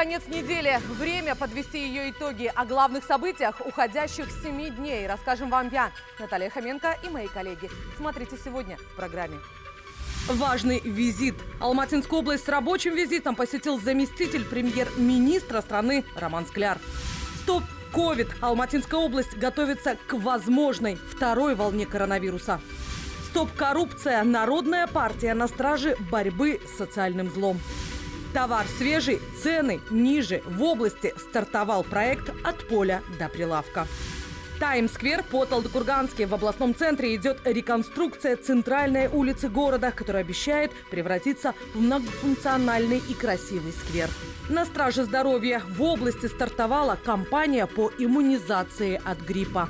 Конец недели. Время подвести ее итоги. О главных событиях уходящих 7 дней расскажем вам я, Наталья Хоменко, и мои коллеги. Смотрите сегодня в программе. Важный визит. Алматинскую область с рабочим визитом посетил заместитель премьер-министра страны Роман Скляр. Стоп ковид. Алматинская область готовится к возможной второй волне коронавируса. Стоп коррупция. Народная партия на страже борьбы с социальным злом. Товар свежий, цены ниже. В области стартовал проект «От поля до прилавка». Таймс-сквер по-Талдыкурганске. В областном центре идет реконструкция центральной улицы города, которая обещает превратиться в многофункциональный и красивый сквер. На страже здоровья в области стартовала кампания по иммунизации от гриппа.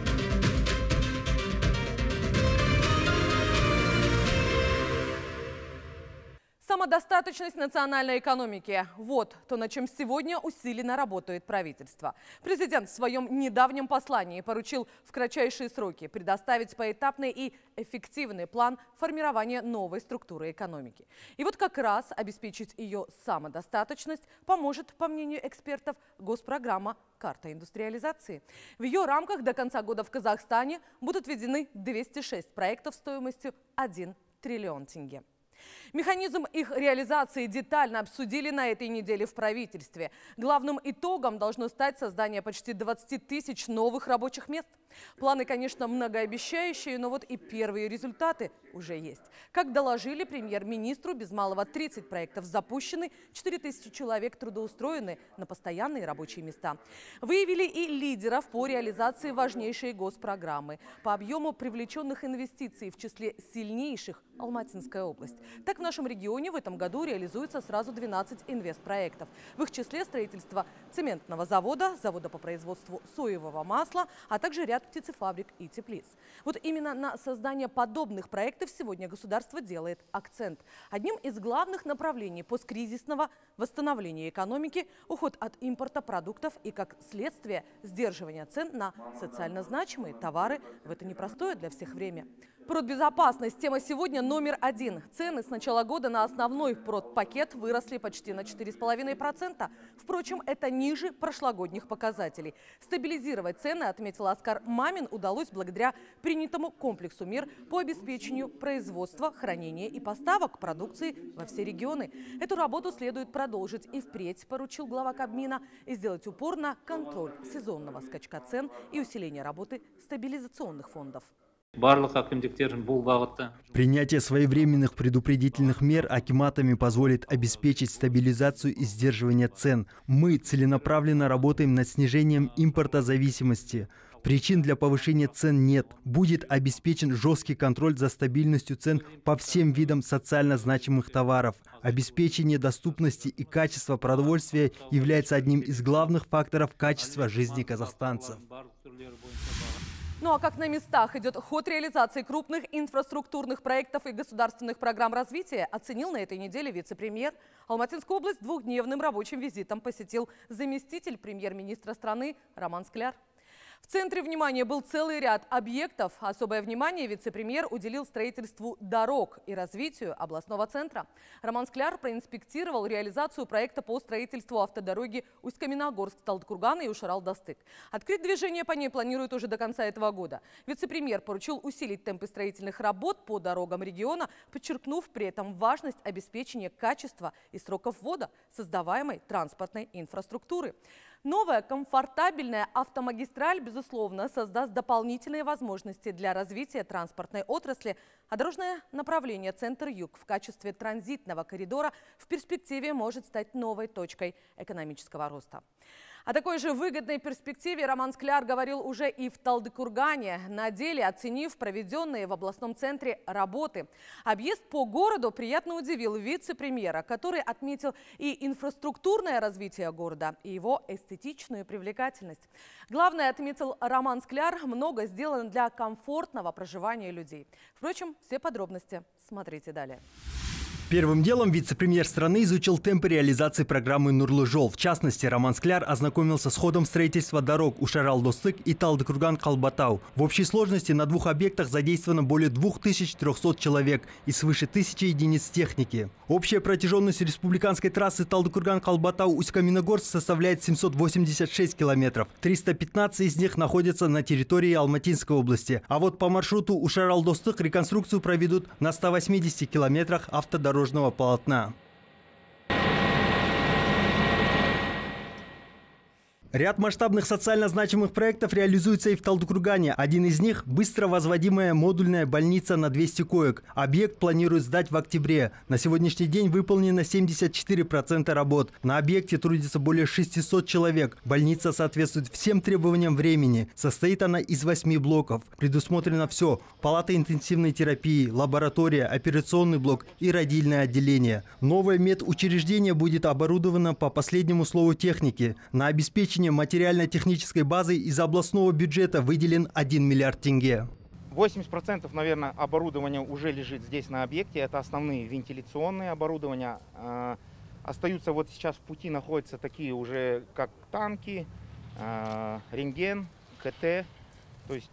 Самодостаточность национальной экономики. Вот то, над чем сегодня усиленно работает правительство. Президент в своем недавнем послании поручил в кратчайшие сроки предоставить поэтапный и эффективный план формирования новой структуры экономики. И вот как раз обеспечить ее самодостаточность поможет, по мнению экспертов, госпрограмма «Карта индустриализации». В ее рамках до конца года в Казахстане будут введены 206 проектов стоимостью 1 триллион тенге. Механизм их реализации детально обсудили на этой неделе в правительстве. Главным итогом должно стать создание почти 20 тысяч новых рабочих мест. Планы, конечно, многообещающие, но вот и первые результаты уже есть. Как доложили премьер-министру, без малого 30 проектов запущены, 4 тысячи человек трудоустроены на постоянные рабочие места. Выявили и лидеров по реализации важнейшей госпрограммы. По объему привлеченных инвестиций в числе сильнейших Алматинская область. Так в нашем регионе в этом году реализуется сразу 12 инвестпроектов. В их числе строительство цементного завода, завода по производству соевого масла, а также ряд птицефабрик и теплиц. Вот именно на создание подобных проектов сегодня государство делает акцент. Одним из главных направлений посткризисного восстановления экономики – уход от импорта продуктов и, как следствие, сдерживание цен на социально значимые товары в это непростое для всех время. Продбезопасность – тема сегодня номер один. Цены с начала года на основной продпакет выросли почти на 4,5%. Впрочем, это ниже прошлогодних показателей. Стабилизировать цены, отметил Оскар Мамин, удалось благодаря принятому комплексу мер по обеспечению производства, хранения и поставок продукции во все регионы. Эту работу следует продолжить и впредь, поручил глава Кабмина, и сделать упор на контроль сезонного скачка цен и усиление работы стабилизационных фондов. Принятие своевременных предупредительных мер акиматами позволит обеспечить стабилизацию и сдерживание цен. Мы целенаправленно работаем над снижением импортозависимости. Причин для повышения цен нет. Будет обеспечен жесткий контроль за стабильностью цен по всем видам социально значимых товаров. Обеспечение доступности и качества продовольствия является одним из главных факторов качества жизни казахстанцев. Ну а как на местах идет ход реализации крупных инфраструктурных проектов и государственных программ развития, оценил на этой неделе вице-премьер. Алматинскую область двухдневным рабочим визитом посетил заместитель премьер-министра страны Роман Скляр. В центре внимания был целый ряд объектов. Особое внимание вице-премьер уделил строительству дорог и развитию областного центра. Роман Скляр проинспектировал реализацию проекта по строительству автодороги Усть-Каменогорск-Талдыкурган и Ушарал-Дастык. Открыть движение по ней планируют уже до конца этого года. Вице-премьер поручил усилить темпы строительных работ по дорогам региона, подчеркнув при этом важность обеспечения качества и сроков ввода создаваемой транспортной инфраструктуры. Новая комфортабельная автомагистраль, безусловно, создаст дополнительные возможности для развития транспортной отрасли, а дорожное направление Центр-Юг в качестве транзитного коридора в перспективе может стать новой точкой экономического роста. О такой же выгодной перспективе Роман Скляр говорил уже и в Талдыкургане, на деле оценив проведенные в областном центре работы. Объезд по городу приятно удивил вице-премьера, который отметил и инфраструктурное развитие города, и его эстетичную привлекательность. Главное, отметил Роман Скляр, много сделано для комфортного проживания людей. Впрочем, все подробности смотрите далее. Первым делом вице-премьер страны изучил темпы реализации программы «Нурлы-жол». В частности, Роман Скляр ознакомился с ходом строительства дорог Ушарал-Достык и Талдыкурган-Калбатау. В общей сложности на двух объектах задействовано более 2300 человек и свыше 1000 единиц техники. Общая протяженность республиканской трассы Талдыкурган-Калбатау-Усть-Каменогорск составляет 786 километров. 315 из них находятся на территории Алматинской области. А вот по маршруту Ушарал-Достык реконструкцию проведут на 180 километрах автодорожного полотна. Ряд масштабных социально значимых проектов реализуется и в Талдыкургане. Один из них – быстро возводимая модульная больница на 200 коек. Объект планируют сдать в октябре. На сегодняшний день выполнено 74% работ. На объекте трудится более 600 человек. Больница соответствует всем требованиям времени. Состоит она из 8 блоков. Предусмотрено все – палата интенсивной терапии, лаборатория, операционный блок и родильное отделение. Новое медучреждение будет оборудовано по последнему слову техники. На обеспечение материально-технической базы из областного бюджета выделен 1 миллиард тенге. 80%, наверное, оборудования уже лежит здесь на объекте. Это основные вентиляционные оборудования. Остаются вот сейчас в пути, находятся такие уже, как танки, рентген, КТ. То есть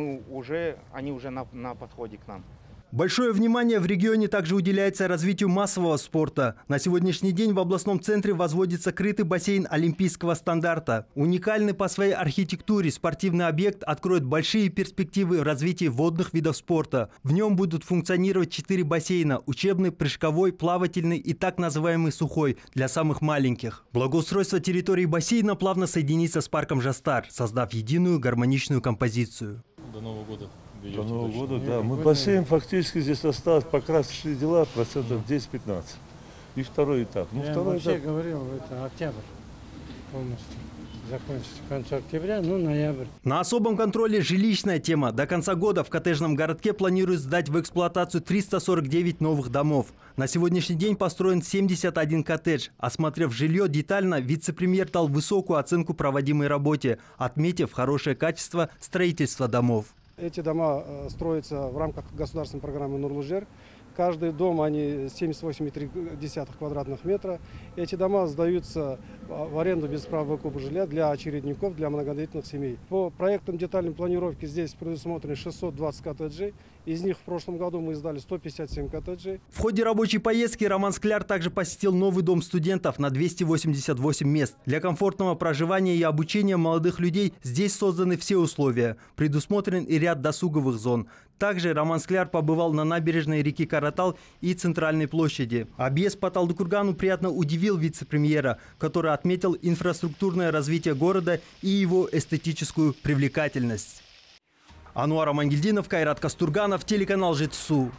они уже на подходе к нам. Большое внимание в регионе также уделяется развитию массового спорта. На сегодняшний день в областном центре возводится крытый бассейн олимпийского стандарта. Уникальный по своей архитектуре спортивный объект откроет большие перспективы в развитии водных видов спорта. В нем будут функционировать 4 бассейна – учебный, прыжковой, плавательный и так называемый сухой для самых маленьких. Благоустройство территории бассейна плавно соединится с парком Жастар, создав единую гармоничную композицию. До Нового года. До Нового года, да. Мы бассейн фактически здесь осталось, покрасочные дела, процентов 10-15. И второй этап. Я вообще говорил, это октябрь полностью. Закончится к концу октября, ноябрь. На особом контроле жилищная тема. До конца года в коттеджном городке планируют сдать в эксплуатацию 349 новых домов. На сегодняшний день построен 71 коттедж. Осмотрев жилье детально, вице-премьер дал высокую оценку проводимой работе, отметив хорошее качество строительства домов. Эти дома строятся в рамках государственной программы «Нурлы-жол». Каждый дом, они 78,3 квадратных метра. Эти дома сдаются в аренду без права выкупа жилья для очередников, для многодетных семей. По проектам детальной планировки здесь предусмотрены 620 коттеджей. Из них в прошлом году мы сдали 157 коттеджей. В ходе рабочей поездки Роман Скляр также посетил новый дом студентов на 288 мест. Для комфортного проживания и обучения молодых людей здесь созданы все условия. Предусмотрен и ряд досуговых зон. Также Роман Скляр побывал на набережной реки Каратал и Центральной площади. Объезд по Талдыкургану приятно удивил вице-премьера, который отметил инфраструктурное развитие города и его эстетическую привлекательность. Ануар Амангельдинов, Кайрат Кастурганов, телеканал Жетысу.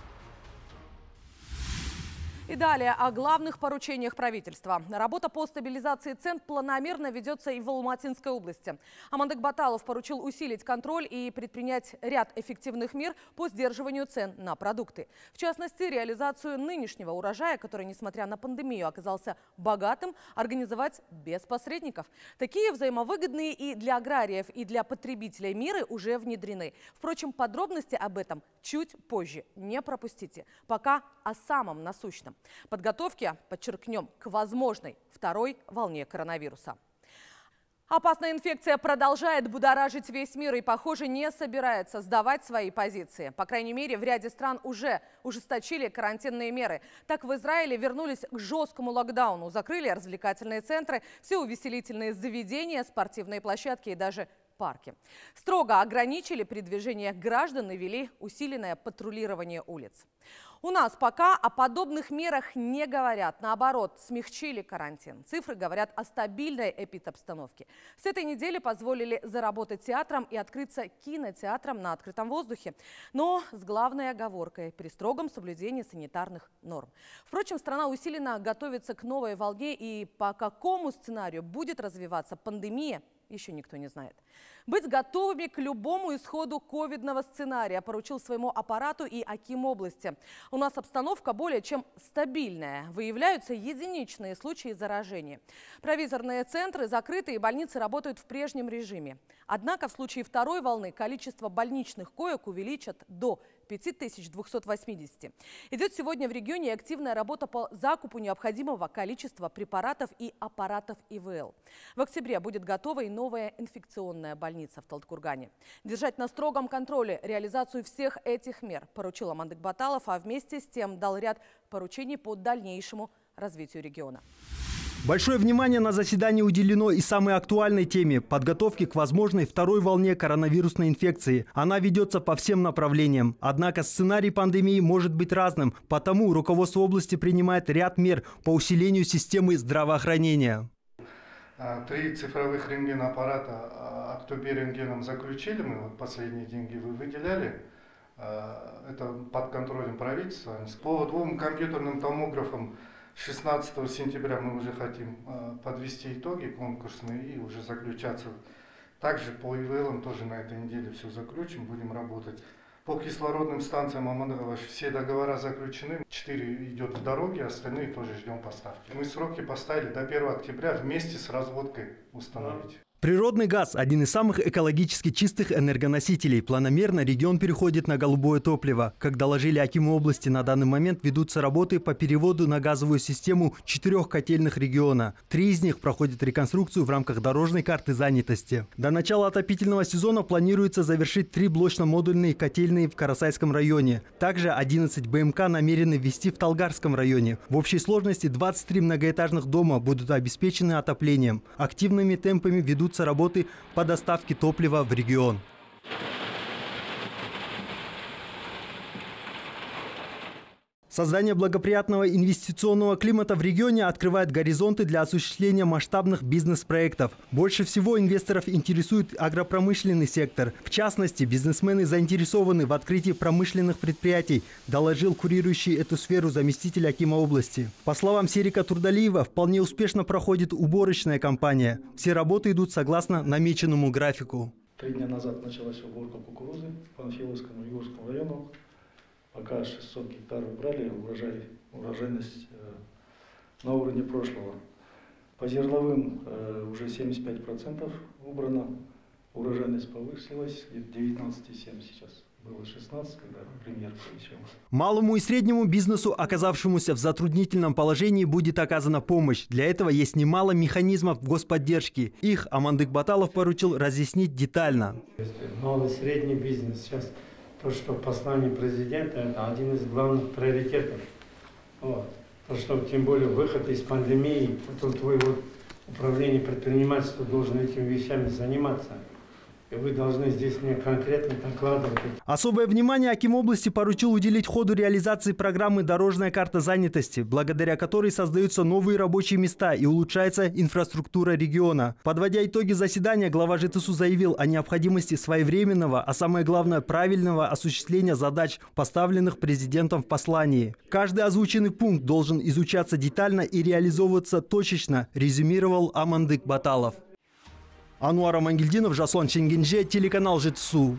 И далее о главных поручениях правительства. Работа по стабилизации цен планомерно ведется и в Алматинской области. Амандык Баталов поручил усилить контроль и предпринять ряд эффективных мер по сдерживанию цен на продукты. В частности, реализацию нынешнего урожая, который, несмотря на пандемию, оказался богатым, организовать без посредников. Такие взаимовыгодные и для аграриев, и для потребителей меры уже внедрены. Впрочем, подробности об этом чуть позже. Не пропустите. Пока о самом насущном. Подготовки, подчеркнем, к возможной второй волне коронавируса. Опасная инфекция продолжает будоражить весь мир и, похоже, не собирается сдавать свои позиции. По крайней мере, в ряде стран уже ужесточили карантинные меры. Так, в Израиле вернулись к жесткому локдауну. Закрыли развлекательные центры, все увеселительные заведения, спортивные площадки и даже парки. Строго ограничили передвижение граждан и ввели усиленное патрулирование улиц. У нас пока о подобных мерах не говорят. Наоборот, смягчили карантин. Цифры говорят о стабильной эпидобстановке. С этой недели позволили заработать театрам и открыться кинотеатрам на открытом воздухе. Но с главной оговоркой – при строгом соблюдении санитарных норм. Впрочем, страна усиленно готовится к новой волне, и по какому сценарию будет развиваться пандемия, еще никто не знает. Быть готовыми к любому исходу ковидного сценария поручил своему аппарату и аким области. У нас обстановка более чем стабильная. Выявляются единичные случаи заражения. Провизорные центры закрыты и больницы работают в прежнем режиме. Однако в случае второй волны количество больничных коек увеличат до 5280. Идет сегодня в регионе активная работа по закупу необходимого количества препаратов и аппаратов ИВЛ. В октябре будет готова и новая инфекционная больница в Талдыкургане. Держать на строгом контроле реализацию всех этих мер поручил Амандык Баталов, а вместе с тем дал ряд поручений по дальнейшему развитию региона. Большое внимание на заседании уделено и самой актуальной теме – подготовке к возможной второй волне коронавирусной инфекции. Она ведется по всем направлениям. Однако сценарий пандемии может быть разным, потому руководство области принимает ряд мер по усилению системы здравоохранения. 3 цифровых рентгенаппарата Актобе рентгеном заключили, мы вот последние деньги вы выделяли. Это под контролем правительства. По 2 компьютерным томографам 16 сентября мы уже хотим подвести итоги конкурсные и уже заключаться. Также по ИВЛам тоже на этой неделе все заключим, будем работать. По кислородным станциям Амандыгова все договора заключены. 4 идет в дороге, остальные тоже ждем поставки. Мы сроки поставили до 1 октября вместе с разводкой установить. Природный газ – один из самых экологически чистых энергоносителей. Планомерно регион переходит на голубое топливо. Как доложили акимы области, на данный момент ведутся работы по переводу на газовую систему 4 котельных региона. 3 из них проходят реконструкцию в рамках дорожной карты занятости. До начала отопительного сезона планируется завершить 3 блочно-модульные котельные в Карасайском районе. Также 11 БМК намерены ввести в Талгарском районе. В общей сложности 23 многоэтажных дома будут обеспечены отоплением. Активными темпами ведут работы по доставке топлива в регион. Создание благоприятного инвестиционного климата в регионе открывает горизонты для осуществления масштабных бизнес-проектов. Больше всего инвесторов интересует агропромышленный сектор. В частности, бизнесмены заинтересованы в открытии промышленных предприятий, доложил курирующий эту сферу заместитель акима области. По словам Серика Турдалиева, вполне успешно проходит уборочная кампания. Все работы идут согласно намеченному графику. 3 дня назад началась уборка кукурузы в Панфиловском и Юрском районах. Пока 600 гектаров убрали, урожайность на уровне прошлого. По зерновым уже 75% убрано, урожайность повысилась, 19,7 сейчас. Было 16, когда премьер получил. Малому и среднему бизнесу, оказавшемуся в затруднительном положении, будет оказана помощь. Для этого есть немало механизмов господдержки. Их Амандык Баталов поручил разъяснить детально. Малый и средний бизнес сейчас. То, что послание президента, это один из главных приоритетов. Вот. То, что тем более выход из пандемии, тут вы управление предпринимательства должен этими вещами заниматься. И вы должны здесь мне конкретно докладывать. Особое внимание аким области поручил уделить ходу реализации программы «Дорожная карта занятости», благодаря которой создаются новые рабочие места и улучшается инфраструктура региона. Подводя итоги заседания, глава ЖТСУ заявил о необходимости своевременного, а самое главное правильного осуществления задач, поставленных президентом в послании. Каждый озвученный пункт должен изучаться детально и реализовываться точечно, резюмировал Амандык Баталов. Ануар Амангельдинов, Жаслан Ченгенже, телеканал ЖТСУ.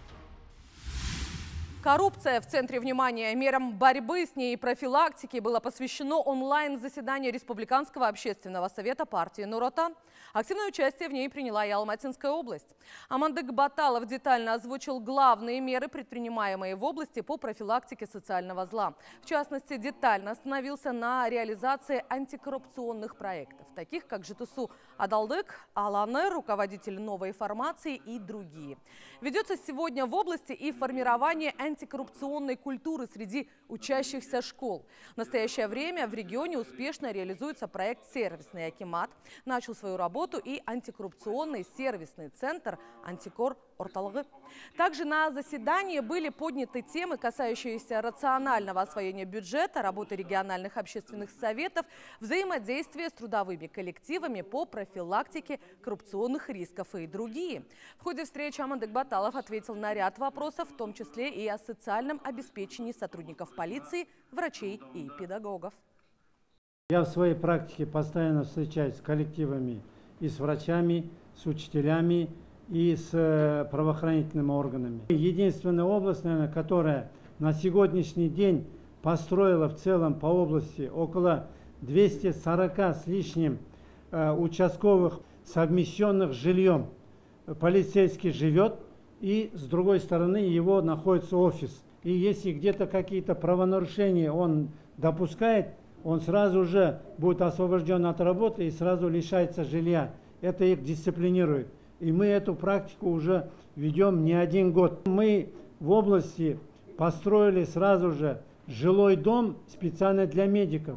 Коррупция в центре внимания. Мерам борьбы с ней и профилактики было посвящено онлайн-заседание Республиканского общественного совета партии Нур Отан. Активное участие в ней приняла и Алматинская область. Амандык Баталов детально озвучил главные меры, предпринимаемые в области по профилактике социального зла. В частности, детально остановился на реализации антикоррупционных проектов, таких как ЖТСУ Адалдык, Аланы, руководитель новой формации и другие. Ведется сегодня в области и формирование антикоррупционной культуры среди учащихся школ. В настоящее время в регионе успешно реализуется проект «Сервисный акимат». Начал свою работу и антикоррупционный сервисный центр «Антикор Орталыгы». Также на заседании были подняты темы, касающиеся рационального освоения бюджета, работы региональных общественных советов, взаимодействия с трудовыми коллективами по профилактике коррупционных рисков и другие. В ходе встречи Амандык Баталов ответил на ряд вопросов, в том числе и о социальном обеспечении сотрудников полиции, врачей и педагогов. Я в своей практике постоянно встречаюсь с коллективами и с врачами, с учителями и с правоохранительными органами. Единственная область, наверное, которая на сегодняшний день построила в целом по области около 240 с лишним участковых, совмещенных с жильем. Полицейский живет, и с другой стороны его находится офис. И если где-то какие-то правонарушения он допускает, он сразу же будет освобожден от работы и сразу лишается жилья. Это их дисциплинирует. И мы эту практику уже ведем не один год. Мы в области построили сразу же жилой дом специально для медиков.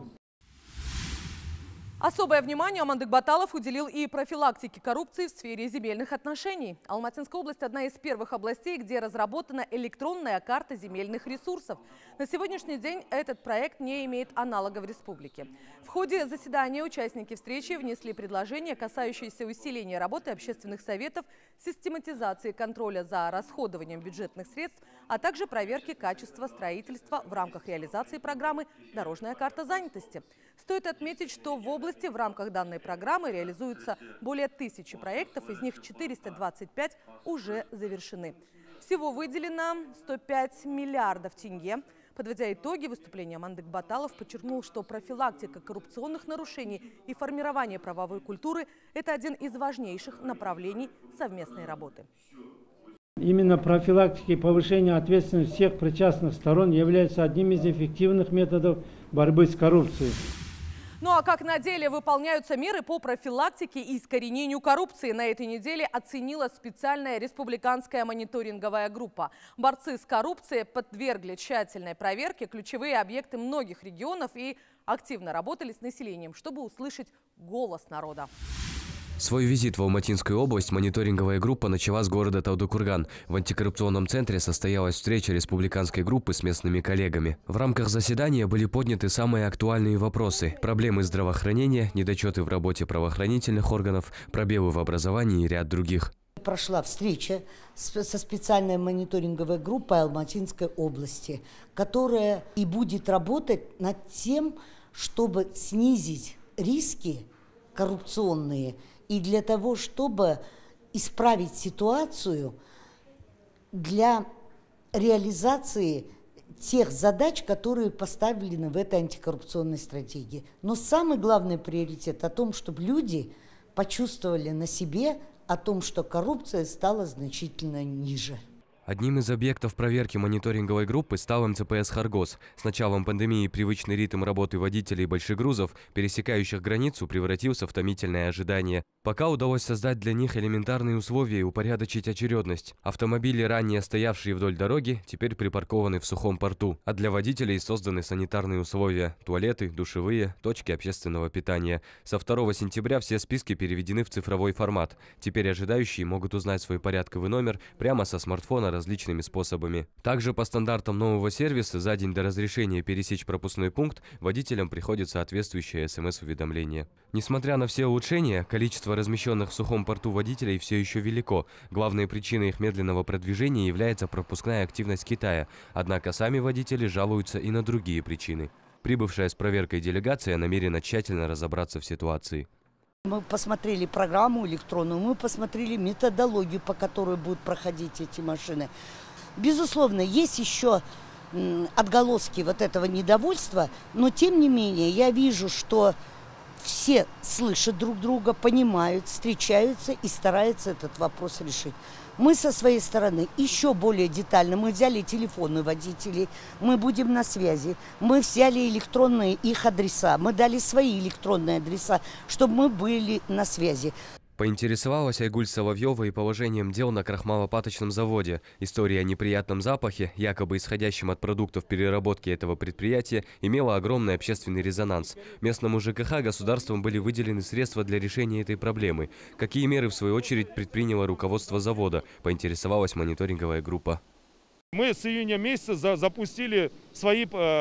Особое внимание Амандык Баталов уделил и профилактике коррупции в сфере земельных отношений. Алматинская область – одна из первых областей, где разработана электронная карта земельных ресурсов. На сегодняшний день этот проект не имеет аналога в республике. В ходе заседания участники встречи внесли предложения, касающиеся усиления работы общественных советов, систематизации контроля за расходованием бюджетных средств, а также проверки качества строительства в рамках реализации программы «Дорожная карта занятости». Стоит отметить, что в области в рамках данной программы реализуются более 1000 проектов, из них 425 уже завершены. Всего выделено 105 миллиардов тенге. Подводя итоги выступления, Амандык Баталов подчеркнул, что профилактика коррупционных нарушений и формирование правовой культуры – это один из важнейших направлений совместной работы. Именно профилактика и повышение ответственности всех причастных сторон является одним из эффективных методов борьбы с коррупцией. Ну а как на деле выполняются меры по профилактике и искоренению коррупции, на этой неделе оценила специальная республиканская мониторинговая группа. Борцы с коррупцией подвергли тщательной проверке ключевые объекты многих регионов и активно работали с населением, чтобы услышать голос народа. Свой визит в Алматинскую область мониторинговая группа начала с города Талдыкурган. В антикоррупционном центре состоялась встреча республиканской группы с местными коллегами. В рамках заседания были подняты самые актуальные вопросы: проблемы здравоохранения, недочеты в работе правоохранительных органов, пробелы в образовании и ряд других. Прошла встреча со специальной мониторинговой группой Алматинской области, которая и будет работать над тем, чтобы снизить риски коррупционные, и для того, чтобы исправить ситуацию для реализации тех задач, которые поставлены в этой антикоррупционной стратегии. Но самый главный приоритет о том, чтобы люди почувствовали на себе о том, что коррупция стала значительно ниже. Одним из объектов проверки мониторинговой группы стал МЦПС «Харгос». С началом пандемии привычный ритм работы водителей больших грузов, пересекающих границу, превратился в томительное ожидание. Пока удалось создать для них элементарные условия и упорядочить очередность. Автомобили, ранее стоявшие вдоль дороги, теперь припаркованы в сухом порту. А для водителей созданы санитарные условия – туалеты, душевые, точки общественного питания. Со 2 сентября все списки переведены в цифровой формат. Теперь ожидающие могут узнать свой порядковый номер прямо со смартфона различными способами. Также по стандартам нового сервиса за день до разрешения пересечь пропускной пункт водителям приходит соответствующее СМС-уведомление. Несмотря на все улучшения, количество размещенных в сухом порту водителей все еще велико. Главной причиной их медленного продвижения является пропускная активность Китая. Однако сами водители жалуются и на другие причины. Прибывшая с проверкой делегация намерена тщательно разобраться в ситуации. Мы посмотрели программу электронную, мы посмотрели методологию, по которой будут проходить эти машины. Безусловно, есть еще отголоски вот этого недовольства, но тем не менее я вижу, что все слышат друг друга, понимают, встречаются и стараются этот вопрос решить. Мы со своей стороны еще более детально, мы взяли телефоны водителей, мы будем на связи, мы взяли электронные их адреса, мы дали свои электронные адреса, чтобы мы были на связи. Поинтересовалась Айгуль Соловьева и положением дел на крахмалопаточном заводе. История о неприятном запахе, якобы исходящем от продуктов переработки этого предприятия, имела огромный общественный резонанс. Местному ЖКХ государством были выделены средства для решения этой проблемы. Какие меры, в свою очередь, предприняло руководство завода, поинтересовалась мониторинговая группа. Мы с июня месяца запустили свой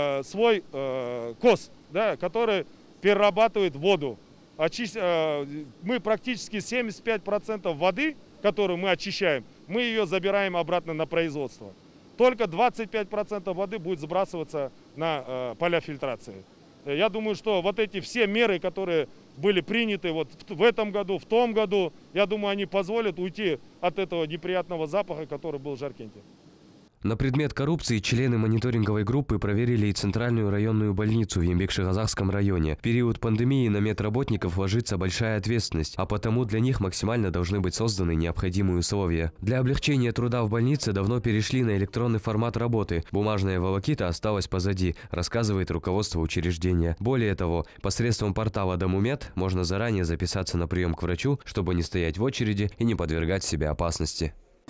КОС, да, который перерабатывает воду. Мы практически 75% воды, которую мы очищаем, мы ее забираем обратно на производство. Только 25% воды будет сбрасываться на поля фильтрации. Я думаю, что вот эти все меры, которые были приняты вот в этом году, в том году, я думаю, они позволят уйти от этого неприятного запаха, который был в Жаркенте. На предмет коррупции члены мониторинговой группы проверили и центральную районную больницу в Ембекши-Казахском районе. В период пандемии на медработников ложится большая ответственность, а потому для них максимально должны быть созданы необходимые условия. Для облегчения труда в больнице давно перешли на электронный формат работы. Бумажная волокита осталась позади, рассказывает руководство учреждения. Более того, посредством портала Домумед можно заранее записаться на прием к врачу, чтобы не стоять в очереди и не подвергать себя опасности.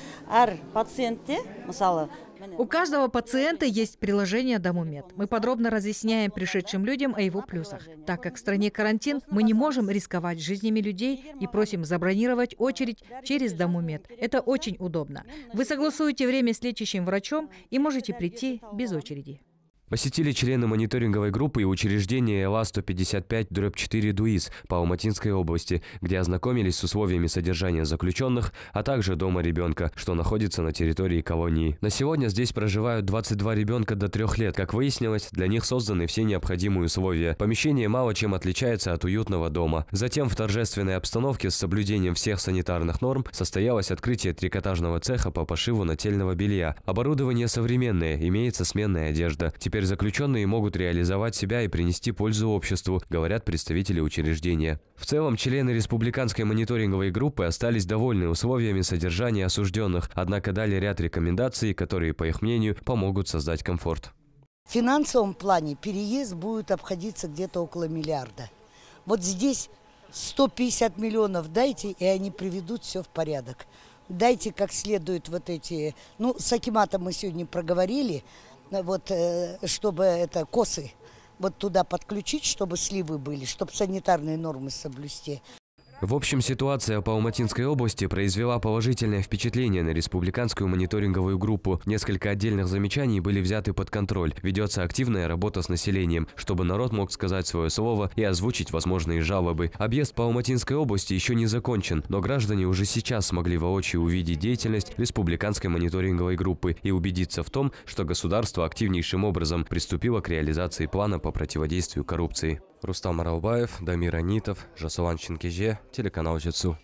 У каждого пациента есть приложение Домумед. Мы подробно разъясняем пришедшим людям о его плюсах. Так как в стране карантин, мы не можем рисковать жизнями людей и просим забронировать очередь через Домумед. Это очень удобно. Вы согласуете время с лечащим врачом и можете прийти без очереди. Посетили члены мониторинговой группы и учреждения ЭЛА-155/4 ДУИС по Алматинской области, где ознакомились с условиями содержания заключенных, а также дома ребенка, что находится на территории колонии. На сегодня здесь проживают 22 ребенка до 3 лет. Как выяснилось, для них созданы все необходимые условия. Помещение мало чем отличается от уютного дома. Затем в торжественной обстановке с соблюдением всех санитарных норм состоялось открытие трикотажного цеха по пошиву нательного белья. Оборудование современное, имеется сменная одежда. Теперь заключенные могут реализовать себя и принести пользу обществу, говорят представители учреждения. В целом, члены республиканской мониторинговой группы остались довольны условиями содержания осужденных, однако дали ряд рекомендаций, которые, по их мнению, помогут создать комфорт. В финансовом плане переезд будет обходиться где-то около миллиарда. Вот здесь 150 миллионов дайте, и они приведут все в порядок. Дайте как следует вот эти... Ну, с акиматом мы сегодня проговорили, вот, чтобы это косы вот туда подключить, чтобы сливы были, чтобы санитарные нормы соблюсти. В общем, ситуация по Алматинской области произвела положительное впечатление на республиканскую мониторинговую группу. Несколько отдельных замечаний были взяты под контроль. Ведется активная работа с населением, чтобы народ мог сказать свое слово и озвучить возможные жалобы. Объезд по Алматинской области еще не закончен, но граждане уже сейчас смогли воочию увидеть деятельность республиканской мониторинговой группы и убедиться в том, что государство активнейшим образом приступило к реализации плана по противодействию коррупции. Рустам Аралбаев, Дамир Анитов, Жасулан Чинкеже, телеканал Жетсу.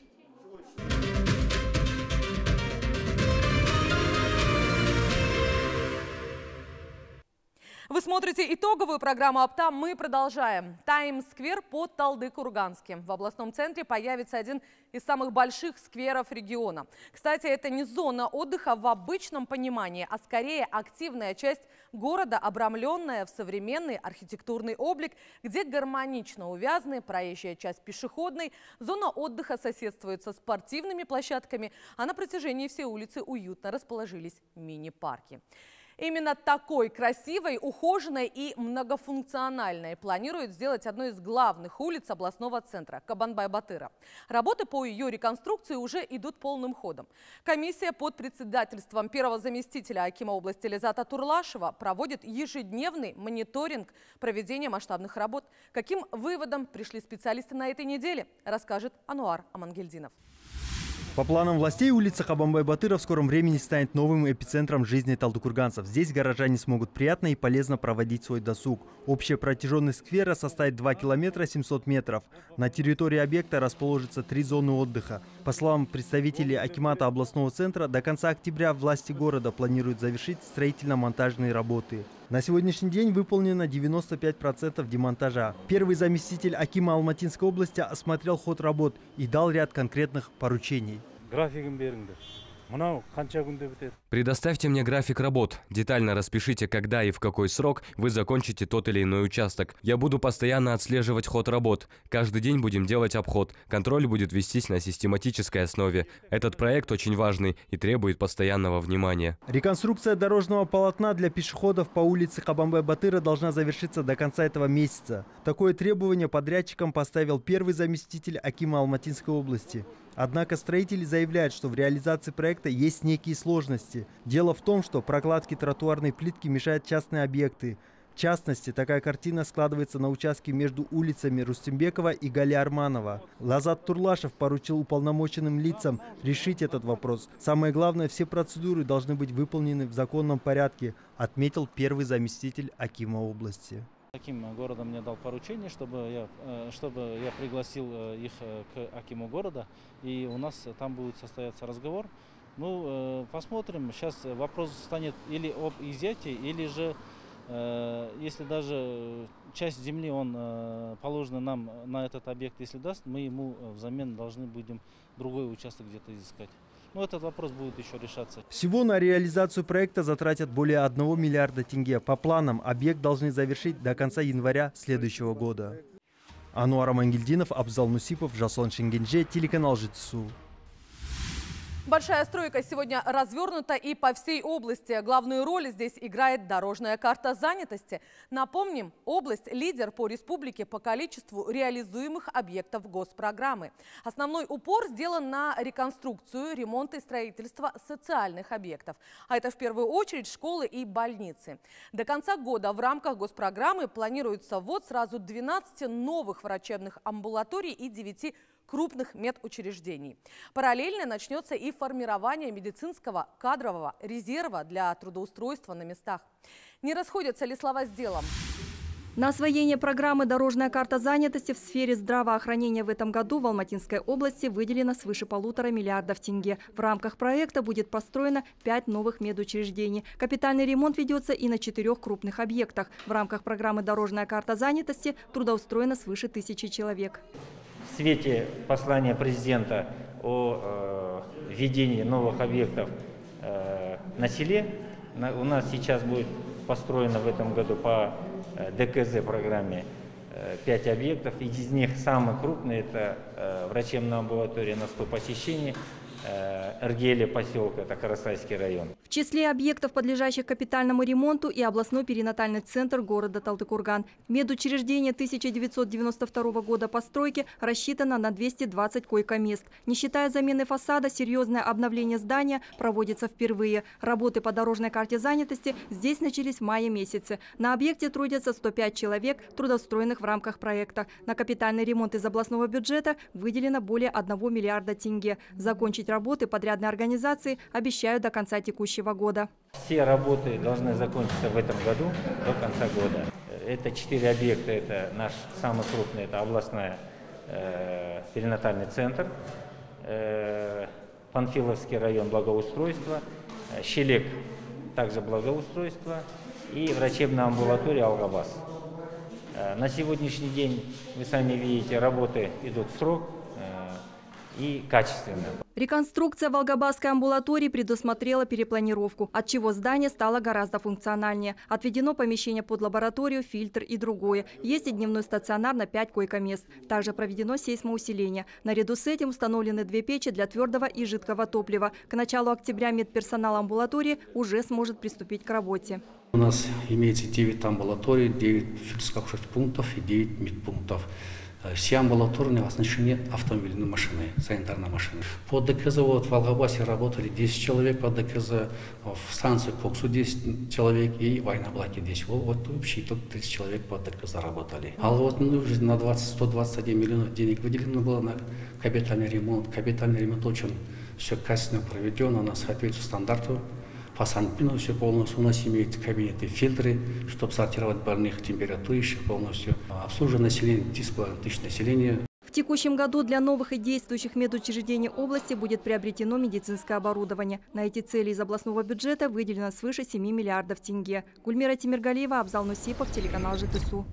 Вы смотрите итоговую программу «Аптам». Мы продолжаем. Таймс-сквер под Талды-Курганским. В областном центре появится один из самых больших скверов региона. Кстати, это не зона отдыха в обычном понимании, а скорее активная часть города, обрамленная в современный архитектурный облик, где гармонично увязаны проезжая часть пешеходной, зона отдыха соседствует со спортивными площадками, а на протяжении всей улицы уютно расположились мини-парки. Именно такой красивой, ухоженной и многофункциональной планируют сделать одну из главных улиц областного центра – Кабанбай-Батыра. Работы по ее реконструкции уже идут полным ходом. Комиссия под председательством первого заместителя акима области Лизата Турлашева проводит ежедневный мониторинг проведения масштабных работ. Каким выводом пришли специалисты на этой неделе, расскажет Ануар Амангельдинов. По планам властей, улица Кабанбай-Батыра в скором времени станет новым эпицентром жизни талдыкурганцев. Здесь горожане смогут приятно и полезно проводить свой досуг. Общая протяженность сквера составит 2 километра 700 метров. На территории объекта расположится 3 зоны отдыха. По словам представителей акимата областного центра, до конца октября власти города планируют завершить строительно-монтажные работы. На сегодняшний день выполнено 95% демонтажа. Первый заместитель акима Алматинской области осмотрел ход работ и дал ряд конкретных поручений. Предоставьте мне график работ. Детально распишите, когда и в какой срок вы закончите тот или иной участок. Я буду постоянно отслеживать ход работ. Каждый день будем делать обход. Контроль будет вестись на систематической основе. Этот проект очень важный и требует постоянного внимания. Реконструкция дорожного полотна для пешеходов по улице Кабанбай-Батыра должна завершиться до конца этого месяца. Такое требование подрядчикам поставил первый заместитель акима Алматинской области. Однако строители заявляют, что в реализации проекта есть некие сложности. Дело в том, что прокладке тротуарной плитки мешают частные объекты. В частности, такая картина складывается на участке между улицами Рустембекова и Гали Арманова. Лазат Турлашев поручил уполномоченным лицам решить этот вопрос. Самое главное, все процедуры должны быть выполнены в законном порядке, отметил первый заместитель акима области. Аким города мне дал поручение, чтобы я пригласил их к акиму города, и у нас там будет состояться разговор Ну, посмотрим. Сейчас вопрос станет или об изъятии, или же, если даже часть земли он положена нам на этот объект, если даст, мы ему взамен должны будем другой участок где-то изыскать. Но этот вопрос будет еще решаться. Всего на реализацию проекта затратят более 1 миллиарда тенге. По планам, объект должны завершить до конца января следующего года. Ануар Амангельдинов, Абзал Нусипов, Жаслан Шенгенже, телеканал ЖТСУ. Большая стройка сегодня развернута и по всей области. Главную роль здесь играет дорожная карта занятости. Напомним, область – лидер по республике по количеству реализуемых объектов госпрограммы. Основной упор сделан на реконструкцию, ремонт и строительство социальных объектов. А это в первую очередь школы и больницы. До конца года в рамках госпрограммы планируется ввод сразу 12 новых врачебных амбулаторий и 9 крупных медучреждений. Параллельно начнется и формирование медицинского кадрового резерва для трудоустройства на местах. Не расходятся ли слова с делом? На освоение программы «Дорожная карта занятости» в сфере здравоохранения в этом году в Алматинской области выделено свыше 1,5 миллиарда тенге. В рамках проекта будет построено 5 новых медучреждений. Капитальный ремонт ведется и на 4 крупных объектах. В рамках программы «Дорожная карта занятости» трудоустроено свыше 1000 человек. В свете послания президента о введении новых объектов на селе у нас сейчас будет построено в этом году по ДКЗ программе 5 объектов. Из них самый крупный – это врачебная амбулатория на 100 посещений. Эргеле поселка, это Карасайский район. В числе объектов, подлежащих капитальному ремонту, и областной перинатальный центр города Талтыкурган. Медучреждение 1992 года постройки рассчитано на 220 койко-мест. Не считая замены фасада, серьезное обновление здания проводится впервые. Работы по дорожной карте занятости здесь начались в мае месяце. На объекте трудятся 105 человек, трудоустроенных в рамках проекта. На капитальный ремонт из областного бюджета выделено более 1 миллиарда тенге. Закончить работы подрядной организации обещают до конца текущего года. Все работы должны закончиться в этом году, до конца года. Это 4 объекта, это наш самый крупный, это областной перинатальный центр, Панфиловский район благоустройства, Щелек также благоустройство и врачебная амбулатория Алгабас. На сегодняшний день, вы сами видите, работы идут в срок и качественно. Реконструкция Волгобасской амбулатории предусмотрела перепланировку, отчего здание стало гораздо функциональнее. Отведено помещение под лабораторию, фильтр и другое. Есть и дневной стационар на 5 койко-мест. Также проведено сейсмоусиление. Наряду с этим установлены 2 печи для твердого и жидкого топлива. К началу октября медперсонал амбулатории уже сможет приступить к работе. У нас имеется 9 амбулаторий, 9 фельдшерских пунктов и 9 медпунктов. Все амбулатории оснащены автомобильной машиной, санитарной машиной. По ДКЗ вот, в Алгабасе работали 10 человек по ДКЗ, в станции Коксу 10 человек и в Айнаблаке 10. Вот общий итог 30 человек по ДКЗ работали. А вот уже на 121 миллионов денег выделено было на капитальный ремонт. Капитальный ремонт очень все качественно проведен, она соответствует стандарту. По санпину все полностью. У нас имеются кабинеты, фильтры, чтобы сортировать больных, температурищих полностью. Обслуживание населения, 10,5 тысяч населения. В текущем году для новых и действующих медучреждений области будет приобретено медицинское оборудование. На эти цели из областного бюджета выделено свыше 7 миллиардов тенге. Гульмира Тимиргалиева, Абзал Нусипов, телеканал ЖТСУ.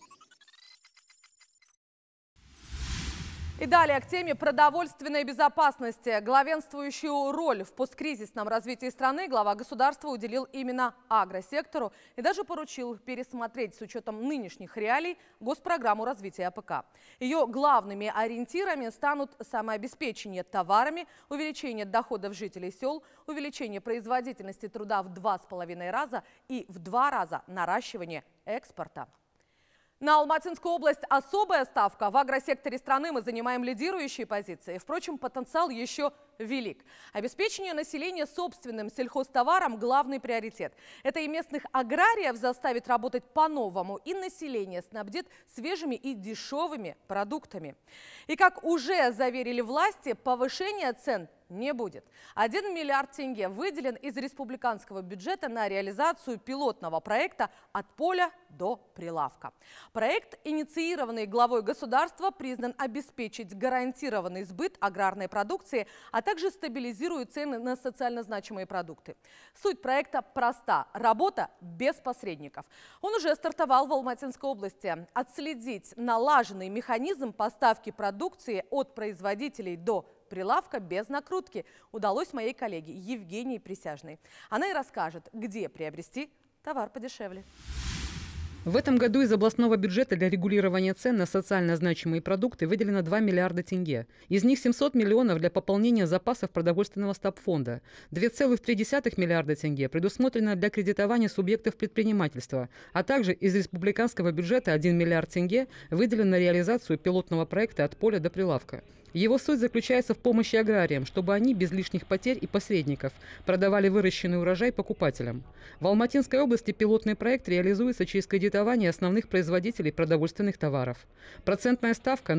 И далее к теме продовольственной безопасности. Главенствующую роль в посткризисном развитии страны глава государства уделил именно агросектору и даже поручил пересмотреть с учетом нынешних реалий госпрограмму развития АПК. Ее главными ориентирами станут самообеспечение товарами, увеличение доходов жителей сел, увеличение производительности труда в 2,5 раза и в 2 раза наращивание экспорта. На Алматинскую область особая ставка. В агросекторе страны мы занимаем лидирующие позиции. Впрочем, потенциал еще велик. Обеспечение населения собственным сельхозтоваром – главный приоритет. Это и местных аграриев заставит работать по-новому, и население снабдит свежими и дешевыми продуктами. И как уже заверили власти, повышения цен не будет. 1 миллиард тенге выделен из республиканского бюджета на реализацию пилотного проекта «От поля до прилавка». Проект, инициированный главой государства, признан обеспечить гарантированный сбыт аграрной продукции, а также также стабилизирует цены на социально значимые продукты. Суть проекта проста – работа без посредников. Он уже стартовал в Алматинской области. Отследить налаженный механизм поставки продукции от производителей до прилавка без накрутки удалось моей коллеге Евгении Присяжной. Она и расскажет, где приобрести товар подешевле. В этом году из областного бюджета для регулирования цен на социально значимые продукты выделено 2 миллиарда тенге. Из них 700 миллионов для пополнения запасов продовольственного стабфонда. 2,3 миллиарда тенге предусмотрено для кредитования субъектов предпринимательства, а также из республиканского бюджета 1 миллиард тенге выделен на реализацию пилотного проекта «От поля до прилавка». Его суть заключается в помощи аграриям, чтобы они без лишних потерь и посредников продавали выращенный урожай покупателям. В Алматинской области пилотный проект реализуется через кредитование основных производителей продовольственных товаров. Процентная ставка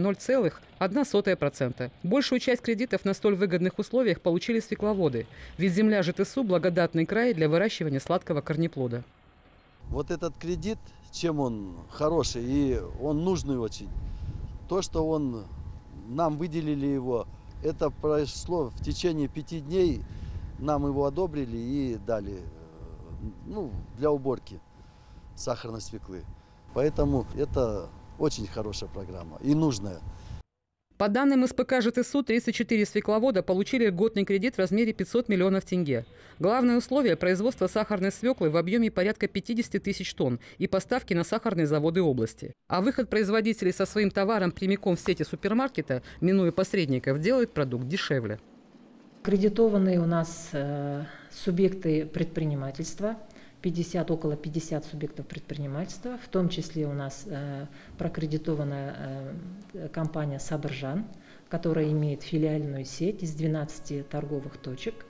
0,01%. Большую часть кредитов на столь выгодных условиях получили свекловоды, ведь земля ЖТСУ – благодатный край для выращивания сладкого корнеплода. Вот этот кредит, чем он хороший и он нужный очень, то, что он... Нам выделили его, это прошло в течение 5 дней, нам его одобрили и дали для уборки сахарной свеклы. Поэтому это очень хорошая программа и нужная. По данным СПК ЖТСУ, 34 свекловода получили льготный кредит в размере 500 миллионов тенге. Главное условие – производство сахарной свеклы в объеме порядка 50 тысяч тонн и поставки на сахарные заводы области. А выход производителей со своим товаром прямиком в сети супермаркета, минуя посредников, делает продукт дешевле. Аккредитованные у нас субъекты предпринимательства. Около 50 субъектов предпринимательства, в том числе у нас прокредитованная компания «Сабыржан», которая имеет филиальную сеть из 12 торговых точек.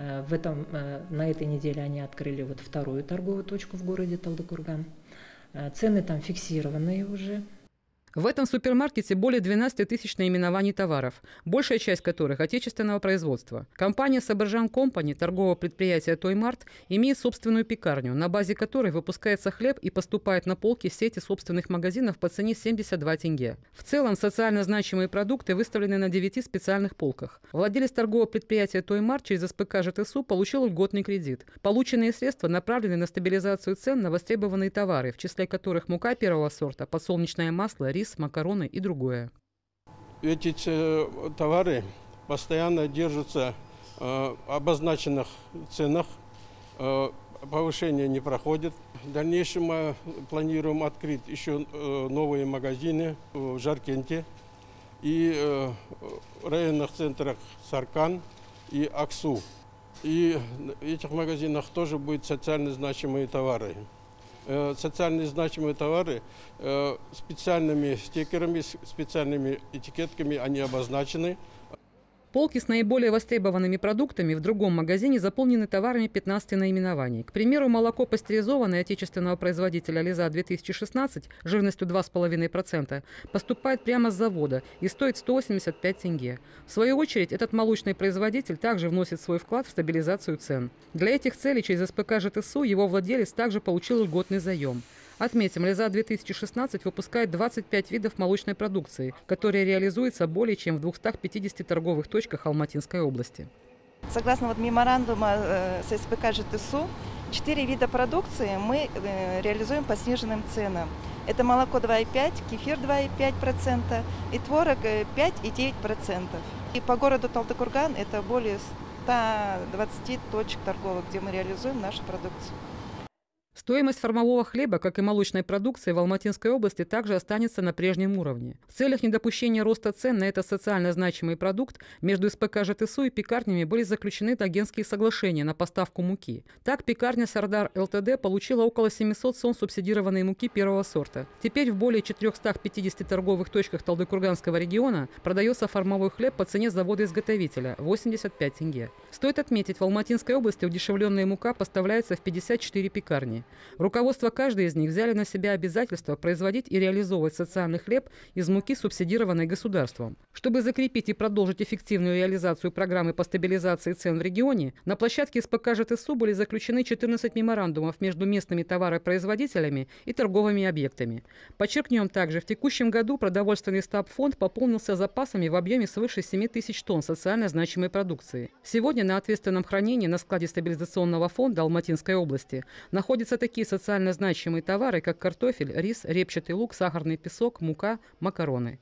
На этой неделе они открыли вторую торговую точку в городе Талдыкурган. Цены там фиксированные уже. В этом супермаркете более 12 тысяч наименований товаров, большая часть которых отечественного производства. Компания «Сабыржан Компани», торгового предприятия «Тоймарт», имеет собственную пекарню, на базе которой выпускается хлеб и поступает на полки сети собственных магазинов по цене 72 тенге. В целом, социально значимые продукты выставлены на 9 специальных полках. Владелец торгового предприятия «Тоймарт» через СПК ЖТСУ получил льготный кредит. Полученные средства направлены на стабилизацию цен на востребованные товары, в числе которых мука первого сорта, подсолнечное масло, рис, макароны и другое. Эти товары постоянно держатся в обозначенных ценах, повышение не проходит. В дальнейшем мы планируем открыть еще новые магазины в Жаркенте и в районных центрах Саркан и Аксу. И в этих магазинах тоже будут социально значимые товары. Социально значимые товары специальными стикерами, специальными этикетками они обозначены. Полки с наиболее востребованными продуктами в другом магазине заполнены товарами 15 наименований. К примеру, молоко пастеризованное отечественного производителя «Лиза-2016» жирностью 2,5% поступает прямо с завода и стоит 185 тенге. В свою очередь, этот молочный производитель также вносит свой вклад в стабилизацию цен. Для этих целей через СПК ЖТСУ его владелец также получил льготный заем. Отметим, «Лиза-2016» выпускает 25 видов молочной продукции, которая реализуется более чем в 250 торговых точках Алматинской области. Согласно меморандума с СПК ЖТСУ, 4 вида продукции мы реализуем по сниженным ценам. Это молоко 2,5%, кефир 2,5% и творог 5,9%. И по городу Талдыкурган это более 120 точек торговых, где мы реализуем нашу продукцию. Стоимость формового хлеба, как и молочной продукции, в Алматинской области также останется на прежнем уровне. В целях недопущения роста цен на этот социально значимый продукт между СПК ЖТСУ и пекарнями были заключены агентские соглашения на поставку муки. Так, пекарня «Сардар ЛТД» получила около 700 тонн субсидированной муки первого сорта. Теперь в более 450 торговых точках Талдыкурганского региона продается формовой хлеб по цене завода-изготовителя – 85 тенге. Стоит отметить, в Алматинской области удешевленная мука поставляется в 54 пекарни. Руководство каждой из них взяли на себя обязательство производить и реализовывать социальный хлеб из муки, субсидированной государством. Чтобы закрепить и продолжить эффективную реализацию программы по стабилизации цен в регионе, на площадке СПК ЖТСУ были заключены 14 меморандумов между местными товаропроизводителями и торговыми объектами. Подчеркнем также, в текущем году продовольственный стабфонд пополнился запасами в объеме свыше 7 тысяч тонн социально значимой продукции. Сегодня на ответственном хранении на складе стабилизационного фонда Алматинской области находятся такие социально значимые товары, как картофель, рис, репчатый лук, сахарный песок, мука, макароны.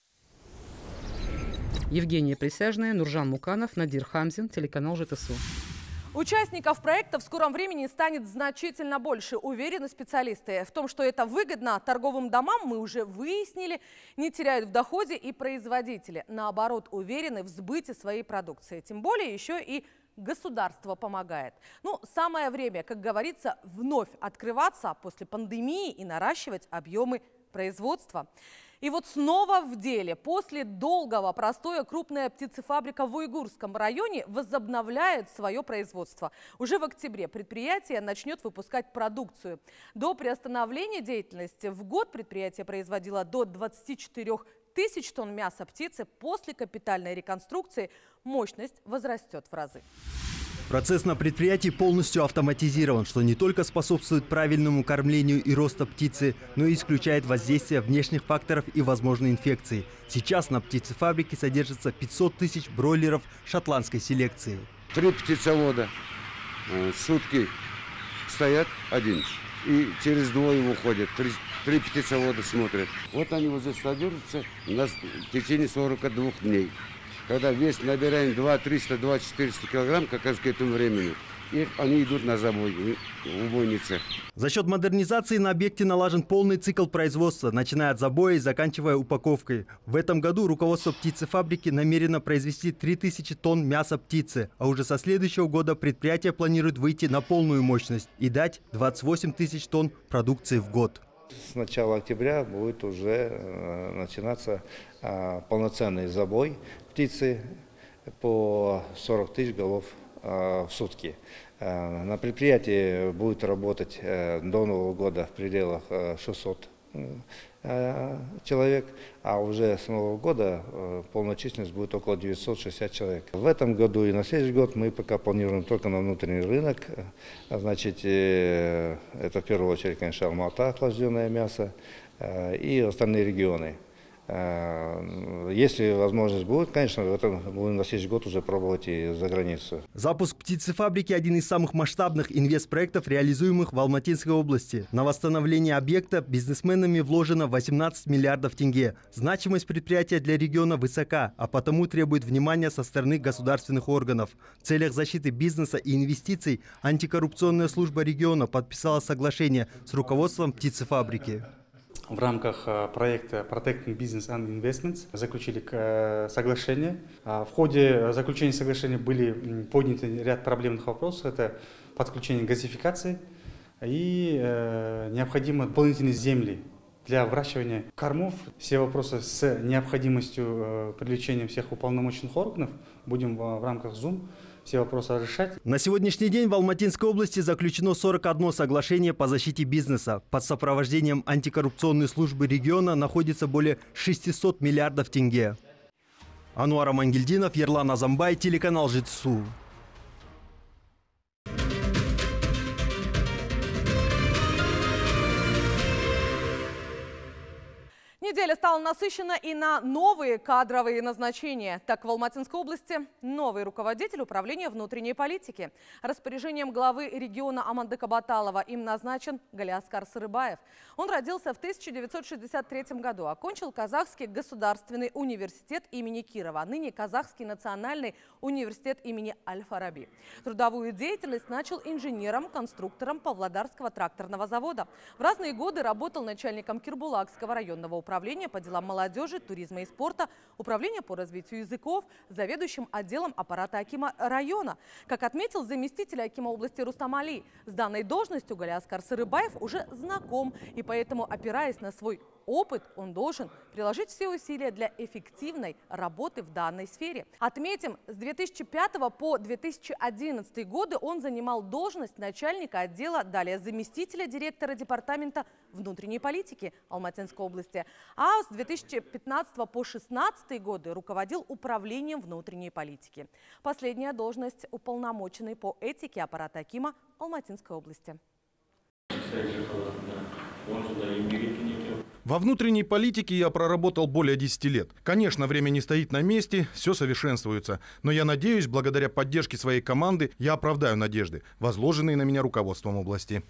Евгения Присяжная, Нуржан Муканов, Надир Хамзин, телеканал ЖТСУ. Участников проекта в скором времени станет значительно больше, уверены специалисты. В том, что это выгодно торговым домам, мы уже выяснили, не теряют в доходе и производители. Наоборот, уверены в сбыте своей продукции. Тем более еще и государство помогает. Ну, самое время, как говорится, вновь открываться после пандемии и наращивать объемы производства. И вот снова в деле. После долгого простоя крупная птицефабрика в Уйгурском районе возобновляет свое производство. Уже в октябре предприятие начнет выпускать продукцию. До приостановления деятельности в год предприятие производило до 24 тысяч тонн мяса птицы. После капитальной реконструкции мощность возрастет в разы. Процесс на предприятии полностью автоматизирован, что не только способствует правильному кормлению и росту птицы, но и исключает воздействие внешних факторов и возможные инфекции. Сейчас на птицефабрике содержится 500 тысяч бройлеров шотландской селекции. 3 птицевода сутки стоят один, и через двое выходят. 3 птицевода смотрят. Вот они вот здесь содержатся у нас в течение 42 дней. Когда вес набираем 2-300, 2-400 килограмм, как раз к этому времени, и они идут на забой, убойный цех. За счет модернизации на объекте налажен полный цикл производства, начиная от забоя и заканчивая упаковкой. В этом году руководство птицефабрики намерено произвести 3000 тонн мяса птицы, а уже со следующего года предприятие планирует выйти на полную мощность и дать 28 тысяч тонн продукции в год. С начала октября будет уже начинаться полноценный забой птицы по 40 тысяч голов в сутки. На предприятии будет работать до Нового года в пределах 600 человек, а уже с Нового года полная численность будет около 960 человек. В этом году и на следующий год мы пока планируем только на внутренний рынок. Значит, это в первую очередь, конечно, Алма-Ата, охлажденное мясо, и остальные регионы. Если возможность будет, конечно, будем на следующий год уже пробовать и за границу. Запуск птицефабрики – один из самых масштабных инвестпроектов, реализуемых в Алматинской области. На восстановление объекта бизнесменами вложено 18 миллиардов тенге. Значимость предприятия для региона высока, а потому требует внимания со стороны государственных органов. В целях защиты бизнеса и инвестиций антикоррупционная служба региона подписала соглашение с руководством птицефабрики. В рамках проекта Protecting Business and Investments заключили соглашение. В ходе заключения соглашения были подняты ряд проблемных вопросов. Это подключение газификации и необходимые дополнительные земли для выращивания кормов. Все вопросы с необходимостью привлечения всех уполномоченных органов будем в рамках Zoom все вопросы решать. На сегодняшний день в Алматинской области заключено 41 соглашение по защите бизнеса. Под сопровождением антикоррупционной службы региона находится более 600 миллиардов тенге. Ануар Амангельдинов, Ерлан Азамбай, телеканал ЖТСУ. Неделя стала насыщена и на новые кадровые назначения. Так, в Алматинской области новый руководитель управления внутренней политики. Распоряжением главы региона Амандыка Баталова им назначен Галиаскар Сырыбаев. Он родился в 1963 году, окончил Казахский государственный университет имени Кирова, ныне Казахский национальный университет имени Аль-Фараби. Трудовую деятельность начал инженером-конструктором Павлодарского тракторного завода. В разные годы работал начальником Кирбулакского районного управления по делам молодежи, туризма и спорта, управления по развитию языков, заведующим отделом аппарата акима района. Как отметил заместитель акима области Рустам Али, с данной должностью Галиаскар Сырыбаев уже знаком, и поэтому, опираясь на свой опыт, он должен приложить все усилия для эффективной работы в данной сфере. Отметим, с 2005 по 2011 годы он занимал должность начальника отдела, далее заместителя директора департамента внутренней политики Алматинской области, а с 2015 по 2016 годы руководил управлением внутренней политики. Последняя должность – уполномоченный по этике аппарата акима Алматинской области. Во внутренней политике я проработал более 10 лет. Конечно, время не стоит на месте, все совершенствуется. Но я надеюсь, благодаря поддержке своей команды, я оправдаю надежды, возложенные на меня руководством области.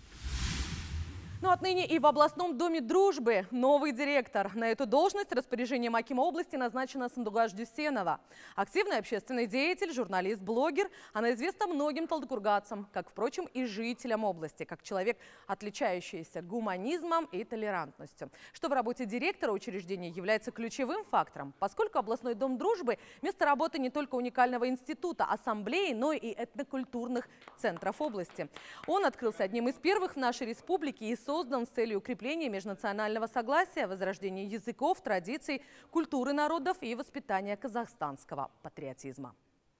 Но отныне и в областном доме дружбы новый директор. На эту должность распоряжением акима области назначена Сандугаш Дюсенова. Активный общественный деятель, журналист, блогер. Она известна многим талдыкургадцам, как, впрочем, и жителям области, как человек, отличающийся гуманизмом и толерантностью. Что в работе директора учреждения является ключевым фактором, поскольку областной дом дружбы – место работы не только уникального института, ассамблеи, но и этнокультурных центров области. Он открылся одним из первых в нашей республике и создан с целью укрепления межнационального согласия, возрождения языков, традиций, культуры народов и воспитания казахстанского патриотизма.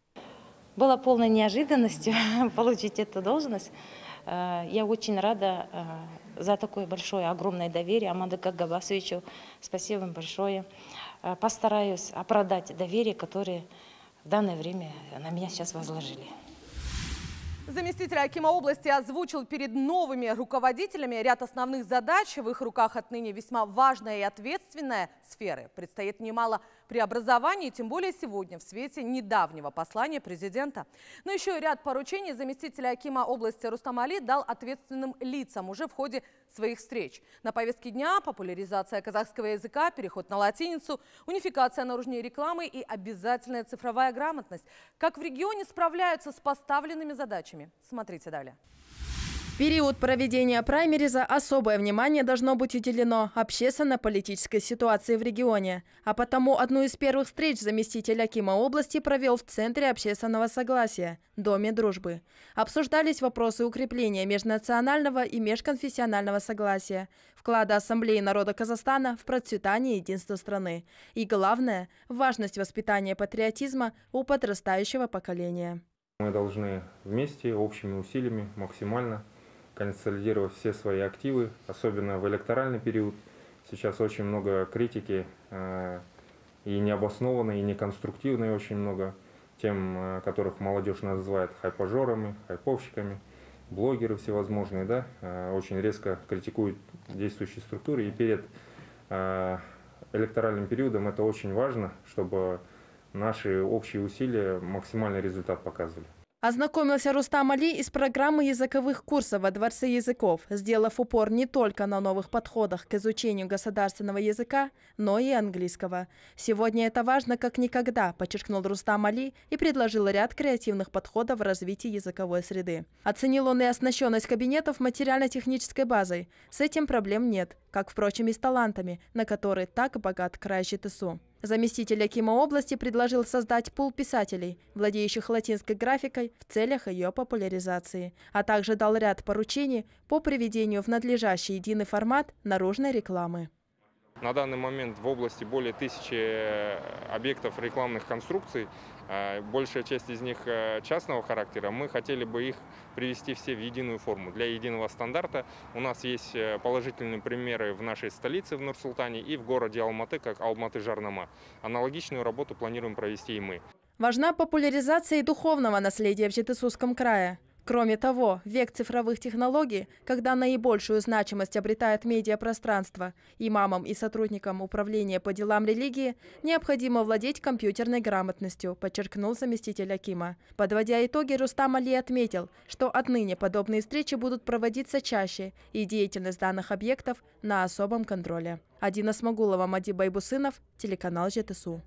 Было полной неожиданностью получить эту должность. Я очень рада за такое большое, огромное доверие Амандыку Габасовичу. Спасибо вам большое. Постараюсь оправдать доверие, которое в данное время на меня сейчас возложили. Заместитель акима области озвучил перед новыми руководителями ряд основных задач. В их руках отныне весьма важная и ответственная сферы. Предстоит немало преобразований, тем более сегодня в свете недавнего послания президента. Но еще и ряд поручений заместитель акима области Рустам Али дал ответственным лицам уже в ходе своих встреч. На повестке дня популяризация казахского языка, переход на латиницу, унификация наружной рекламы и обязательная цифровая грамотность. Как в регионе справляются с поставленными задачами? Смотрите далее. В период проведения праймериза особое внимание должно быть уделено общественно-политической ситуации в регионе. А потому одну из первых встреч заместитель акима области провел в Центре общественного согласия – Доме дружбы. Обсуждались вопросы укрепления межнационального и межконфессионального согласия, вклада Ассамблеи народа Казахстана в процветание единства страны. И главное – важность воспитания патриотизма у подрастающего поколения. Мы должны вместе, общими усилиями, максимально консолидировать все свои активы, особенно в электоральный период. Сейчас очень много критики, и необоснованной, и неконструктивной очень много, тем, которых молодежь называет хайпажорами, хайповщиками, блогеры всевозможные, да, очень резко критикуют действующие структуры. И перед электоральным периодом это очень важно, чтобы наши общие усилия максимальный результат показывали. Ознакомился Рустам Али из программы языковых курсов во Дворце языков, сделав упор не только на новых подходах к изучению государственного языка, но и английского. Сегодня это важно как никогда, подчеркнул Рустам Али и предложил ряд креативных подходов в развитии языковой среды. Оценил он и оснащенность кабинетов материально-технической базой. С этим проблем нет, как, впрочем, и с талантами, на которые так богат край ЖТСУ. Заместитель акима области предложил создать пул писателей, владеющих латинской графикой, в целях ее популяризации, а также дал ряд поручений по приведению в надлежащий единый формат наружной рекламы. На данный момент в области более 1000 объектов рекламных конструкций, большая часть из них частного характера. Мы хотели бы их привести все в единую форму. Для единого стандарта у нас есть положительные примеры в нашей столице, в Нур-Султане, и в городе Алматы, как Алматы-Жарнама. Аналогичную работу планируем провести и мы. Важна популяризация и духовного наследия в Жетысусском крае. Кроме того, век цифровых технологий, когда наибольшую значимость обретает медиапространство, имамам и сотрудникам управления по делам религии необходимо владеть компьютерной грамотностью, подчеркнул заместитель акима. Подводя итоги, Рустам Али отметил, что отныне подобные встречи будут проводиться чаще и деятельность данных объектов на особом контроле. Адина Смагулова, Мади Байбусынов, телеканал ЖТСУ.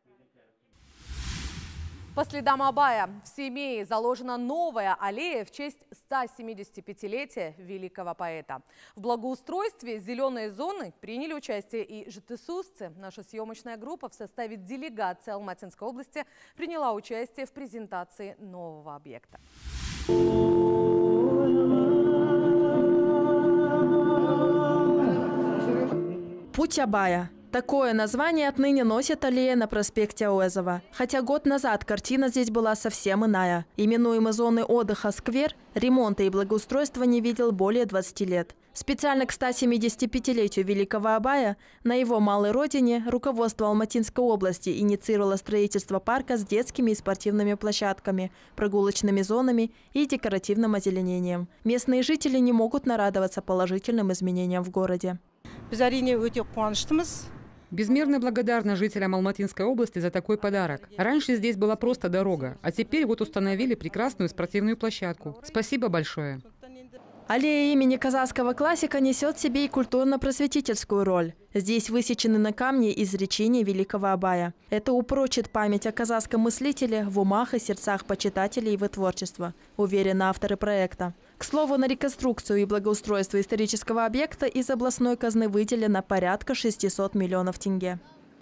По следам Абая в Семее заложена новая аллея в честь 175-летия великого поэта. В благоустройстве зеленой зоны приняли участие и житысусцы. Наша съемочная группа в составе делегации Алматинской области приняла участие в презентации нового объекта. Путь Абая. Такое название отныне носит аллея на проспекте Ауэзова. Хотя год назад картина здесь была совсем иная. Именуемый зоной отдыха «Сквер» ремонта и благоустройства не видел более 20 лет. Специально к 175-летию Великого Абая на его малой родине руководство Алматинской области инициировало строительство парка с детскими и спортивными площадками, прогулочными зонами и декоративным озеленением. Местные жители не могут нарадоваться положительным изменениям в городе. Безмерно благодарна жителям Алматинской области за такой подарок. Раньше здесь была просто дорога, а теперь вот установили прекрасную спортивную площадку. Спасибо большое. Аллея имени казахского классика несет в себе и культурно-просветительскую роль. Здесь высечены на камне изречения Великого Абая. Это упрочит память о казахском мыслителе в умах и сердцах почитателей его творчества, уверены авторы проекта. К слову, на реконструкцию и благоустройство исторического объекта из областной казны выделено порядка 600 миллионов тенге.